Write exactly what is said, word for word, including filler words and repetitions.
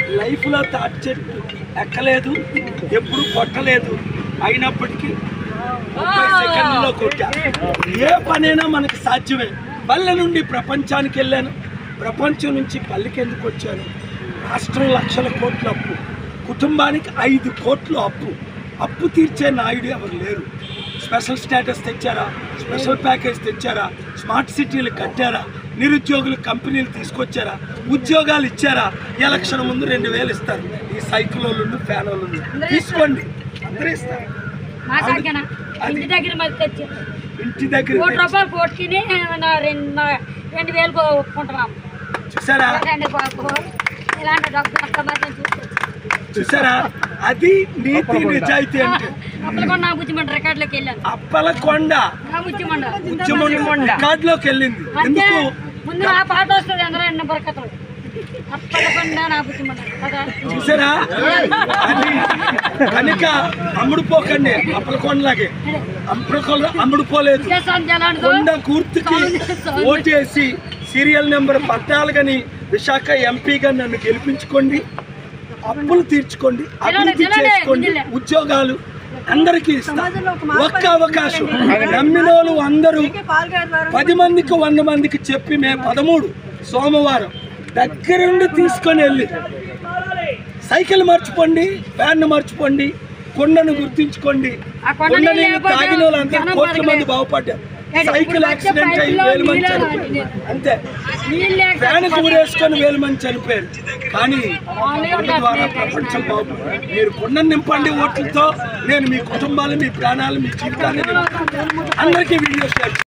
లైఫ్లో తాటి చెట్టు ఎక్కలేదు, ఎప్పుడు కొట్టలేదు, అయినప్పటికీ ముప్పై సెకండ్లో కొట్టా. ఏ పనైనా మనకు సాధ్యమే. పల్లె నుండి ప్రపంచానికి వెళ్ళాను, ప్రపంచం నుంచి పల్లెకి ఎందుకు వచ్చాను? రాష్ట్రం లక్షల కోట్ల అప్పు, కుటుంబానికి ఐదు కోట్లు అప్పు. అప్పు తీర్చే నాయుడు ఎవరు లేరు. స్పెషల్ స్టేటస్ తెచ్చారా, స్పెషల్ ప్యాకేజ్ తెచ్చారా, స్మార్ట్ సిటీలు కట్టారా, నిరుద్యోగులు కంపెనీలు తీసుకొచ్చారా, ఉద్యోగాలు ఇచ్చారా? ఎలక్షన్ ముందు రెండు వేలు ఇస్తారు. ఈ సైకిల్ వాళ్ళు ఫ్యాన్ వాళ్ళు తీసుకోండి, అందరూ ఇస్తారు. ఇంటి దగ్గర రెండు వేలు ఒప్పుకుంటున్నాం. చూసారా చూసారా అది నీతి నిజాయితీ అంటే. అప్పలకొండ రికార్డులోకి వెళ్ళింది. ఎందుకు? చూసారా అది కనుక అమ్ముడుపోకండి. అప్పలకొండలాగే అప్పలకొండ అమ్ముడుపోలేదు. కొండ గుర్తుకి ఓటేసి సీరియల్ నెంబర్ పద్నాలుగని విశాఖ ఎంపీగా నన్ను గెలిపించుకోండి, అప్పులు తీర్చుకోండి, అభివృద్ధి చేసుకోండి, ఉద్యోగాలు అందరికీ ఇస్తాం. ఒక్క అవకాశం నమ్మిన వాళ్ళు అందరూ పది మందికి వంద మందికి చెప్పి మే పదమూడు సోమవారం దగ్గరుండి తీసుకొని వెళ్ళి సైకిల్ మర్చిపోండి, ఫ్యాన్ మర్చిపోండి, కొండను గుర్తించుకోండి. కొండ నీళ్ళు తాగిన వాళ్ళందరూ కోట్ల మంది బాగుపడ్డారు. సైకిల్ యాక్సిడెంట్ అయ్యి వేలు మంది చనిపోయారు, అంతే. ఫ్యాన్ ఊరేసుకొని వేలు మంది చనిపోయారు. కానీ కొండ ద్వారా ప్రపంచం బాగుపడింది. మీరు కొండను నింపండి ఓట్లతో. నేను మీ కుటుంబాలు, మీ ప్రాణాలు, మీ జీవితాన్ని అందరికీ వీడియో షేర్